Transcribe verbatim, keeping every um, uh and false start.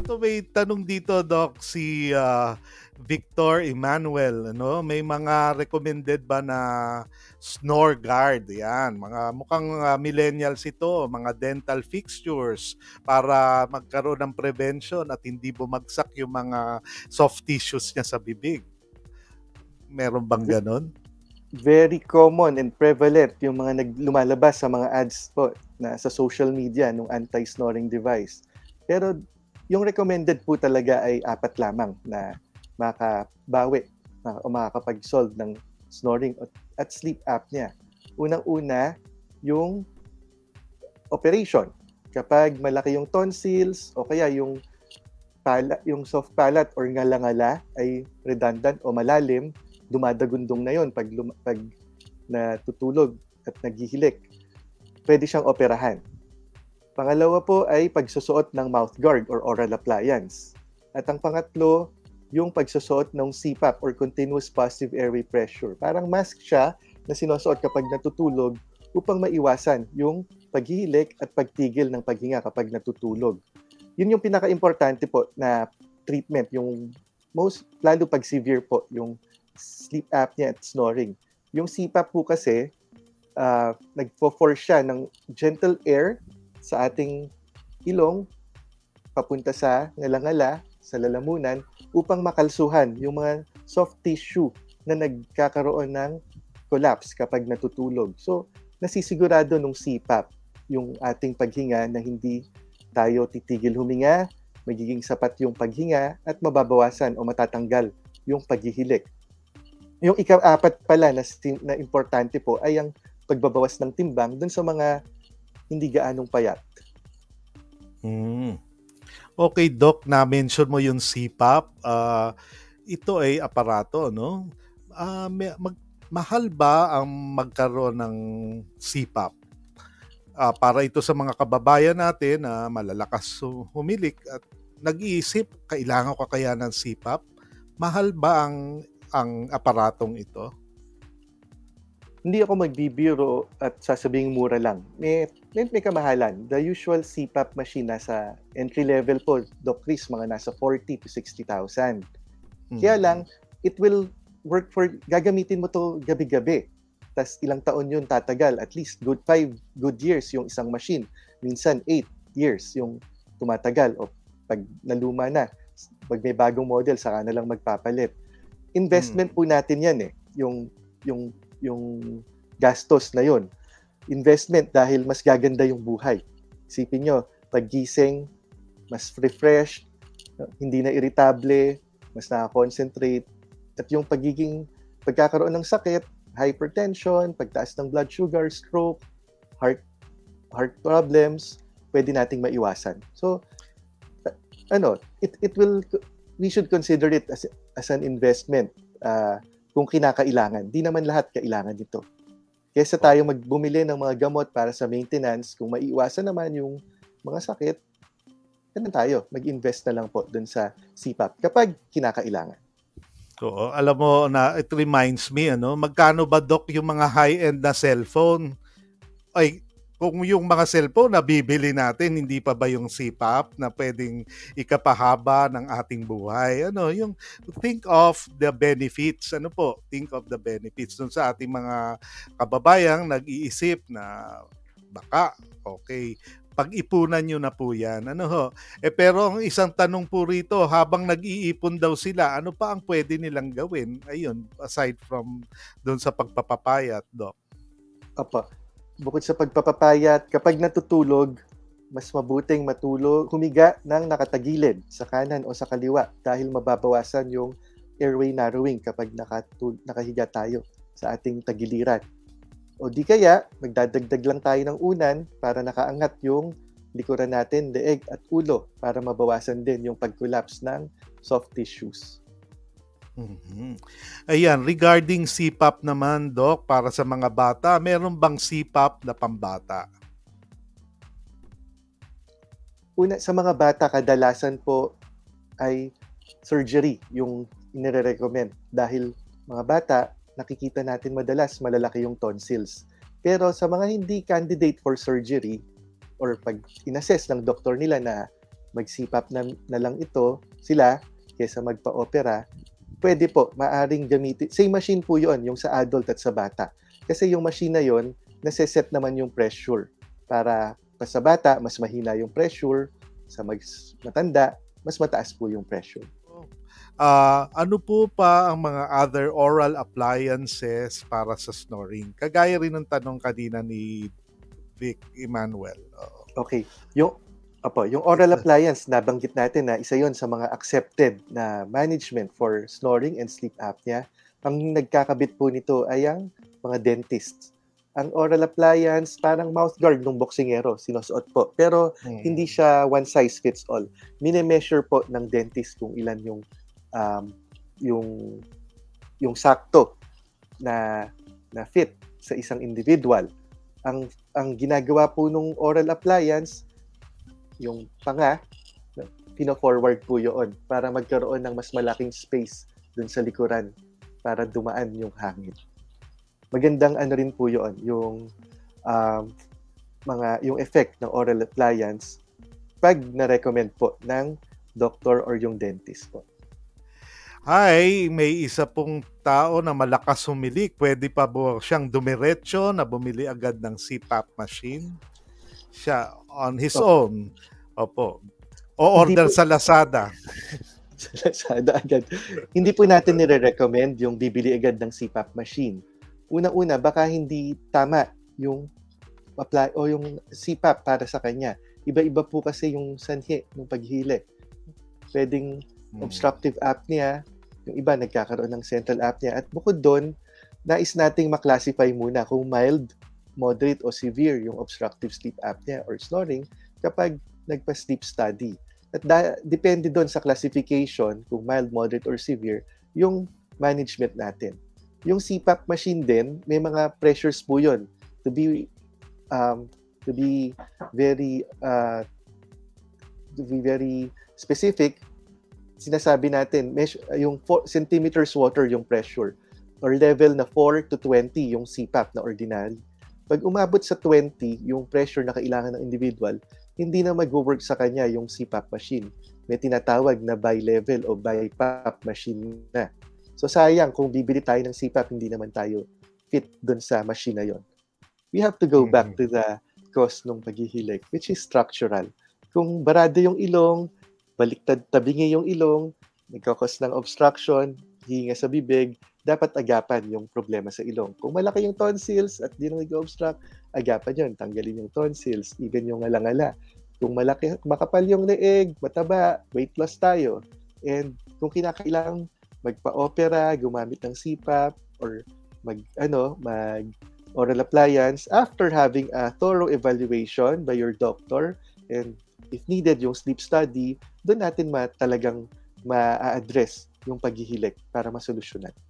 Ito may tanong dito, Doc, si ah, Victor Emmanuel, ano, may mga recommended ba na snore guard? Yan, mga mukhang ah, millennials ito, mga dental fixtures para magkaroon ng prevention at hindi bumagsak yung mga soft tissues niya sa bibig. Meron bang ganon? Very common and prevalent yung mga naglumalabas sa mga ads po na sa social media ng anti-snoring device. Pero yung recommended po talaga ay apat lamang na makabawi uh, o makakapag-solve ng snoring at sleep apnea. Unang-una, yung operation. Kapag malaki yung tonsils o kaya yung pala, yung soft palate or ngala-ngala ay redundant o malalim, dumadagundong na yon pag, lum- pag natutulog at naghihilik. Pwede siyang operahan. Pangalawa po ay pagsusuot ng mouth guard or oral appliance. At ang pangatlo, yung pagsusuot ng C PAP or continuous positive airway pressure. Parang mask siya na sinusuot kapag natutulog upang maiwasan yung paghihilik at pagtigil ng paghinga kapag natutulog. Yun yung pinaka-importante po na treatment, yung most, lalo pag severe po, yung sleep apnea at snoring. Yung C PAP po kasi, uh, nagpo-force siya ng gentle air sa ating ilong papunta sa ngalangala, sa lalamunan, upang makalsuhan yung mga soft tissue na nagkakaroon ng collapse kapag natutulog. So, nasisigurado nung C PAP yung ating paghinga na hindi tayo titigil huminga, magiging sapat yung paghinga at mababawasan o matatanggal yung paghihilik. Yung ika-apat pala na, na importante po ay ang pagbabawas ng timbang dun sa mga hindi gaanong payat. Hmm. Okay, Doc, na-mention mo yung C PAP. Uh, ito ay aparato, no? Uh, may, mag, mahal ba ang magkaroon ng C PAP? Uh, para ito sa mga kababayan natin na uh, malalakas humilik at nag-iisip, kailangan ko kaya ng C PAP? Mahal ba ang ang aparatong ito? Hindi ako magbibiro at sasabing mura lang. May, may, may kamahalan. The usual C PAP machine nasa entry level po, Doc Chris, mga nasa forty to sixty thousand. Mm-hmm. Kaya lang, it will work for, gagamitin mo to gabi-gabi. Tas ilang taon yun tatagal. At least good five good years yung isang machine. Minsan eight years yung tumatagal. O pag naluma na, pag may bagong model, saka na lang magpapalit. Investment hmm. po natin yan eh. Yung, yung, yung gastos na yun. Investment dahil mas gaganda yung buhay. Isipin nyo, paggising, mas refreshed, hindi na irritable, mas nakakonsentrate. At yung pagiging, pagkakaroon ng sakit, hypertension, pagtaas ng blood sugar, stroke, heart heart problems, pwede nating maiwasan. So, ano, it it will, we should consider it as as an investment uh, kung kinakailangan. Di naman lahat kailangan dito. Kaysa tayo magbumili ng mga gamot para sa maintenance, kung maiiwasan naman yung mga sakit, ganun tayo, mag-invest na lang po dun sa C PAP kapag kinakailangan. Oo, alam mo na it reminds me, ano, magkano ba, Doc, yung mga high-end na cellphone? Ay, kung yung mga cellphone na bibili natin, hindi pa ba yung C PAP na pwedeng ikapahaba ng ating buhay? Ano, yung think of the benefits. Ano po? Think of the benefits dun sa ating mga kababayang nag-iisip na baka, okay, pag-ipunan nyo na po yan. Ano ho? Eh, pero ang isang tanong po rito, habang nag-iipon daw sila, ano pa ang pwede nilang gawin? Ayun, aside from dun sa pagpapapayat, Doc. Apa. Bukod sa pagpapapayat, kapag natutulog, mas mabuting matulog, humiga ng nakatagilid sa kanan o sa kaliwa dahil mababawasan yung airway narrowing kapag nakatul- nakahiga tayo sa ating tagiliran. O di kaya, magdadagdag lang tayo ng unan para nakaangat yung likuran natin, leeg at ulo para mabawasan din yung pag-collapse ng soft tissues. Mm-hmm. Ayan, regarding C PAP naman, Doc, para sa mga bata, meron bang C PAP na pambata? Una, sa mga bata, kadalasan po ay surgery yung inire-recommend dahil mga bata, nakikita natin madalas malalaki yung tonsils. Pero sa mga hindi candidate for surgery or pag inassess ng doktor nila na mag-C PAP na, na lang ito, sila, kaysa magpa-opera, pwede po, maaring gamitin. Same machine po yon, yung sa adult at sa bata. Kasi yung machine na yon, nase-set naman yung pressure. Para pa sa bata, mas mahina yung pressure. Sa mas matanda, mas mataas po yung pressure. Uh, ano po pa ang mga other oral appliances para sa snoring? Kagaya rin ng tanong kanina ni Vic Emmanuel. Uh, okay. Yung, opo, yung oral appliance, nabanggit natin na isa yon sa mga accepted na management for snoring and sleep apnea. Ang nagkakabit po nito ay ang mga dentists. Ang oral appliance, parang mouth guard ng boksingero, sinusuot po. Pero hmm. hindi siya one size fits all. Mine-measure po ng dentist kung ilan yung um, yung yung sakto na na fit sa isang individual. Ang ang ginagawa po nung oral appliance, yung panga, pino-forward po yun para magkaroon ng mas malaking space dun sa likuran para dumaan yung hangin. Magandang ano rin po yun, yung um, mga yung effect ng oral appliance pag na-recommend po ng doctor or yung dentist po. Hi, may isa pong tao na malakas humilik. Pwede pa po siyang dumiretso na bumili agad ng C PAP machine? Siya on his Opo. own. Opo. O order po, sa Lazada. Sa Lazada agad. Hindi po natin nire-recommend yung bibili agad ng C PAP machine. Una-una, baka hindi tama yung apply o yung C PAP para sa kanya. Iba-iba po kasi yung sanhi ng paghihili. Pwedeng hmm. obstructive apnea, yung iba nagkakaroon ng central apnea. At bukod doon, nais nating maklasify muna kung mild, moderate o severe yung obstructive sleep apnea or snoring kapag nagpa-sleep study. At da- depende doon sa classification kung mild, moderate or severe yung management natin. Yung C PAP machine din, may mga pressures po yun. To be um, to be very uh, to be very specific, sinasabi natin measure, yung four centimeters water yung pressure or level na four to twenty yung C PAP na ordinary. Pag umabot sa twenty, yung pressure na kailangan ng individual, hindi na mag-work sa kanya yung C PAP machine. May tinatawag na bi-level o bi-PAP machine na. So sayang kung bibili tayo ng C PAP, hindi naman tayo fit dun sa machine na yon. We have to go mm-hmm. back to the cause ng paghihilik, which is structural. Kung barado yung ilong, baliktad tabingi yung ilong, nagkakos ng obstruction, hinga sa bibig, dapat agapan yung problema sa ilong. Kung malaki yung tonsils at di na nag-obstruct, agapan yun, tanggalin yung tonsils, even yung alangala. Kung malaki, makapal yung leeg, mataba, weight loss tayo. And kung kinakailangang magpa-opera, gumamit ng C PAP, or mag, ano, mag oral appliance, after having a thorough evaluation by your doctor, and if needed, yung sleep study, doon natin ma- talagang ma-address yung paghihilik para masolusyonan.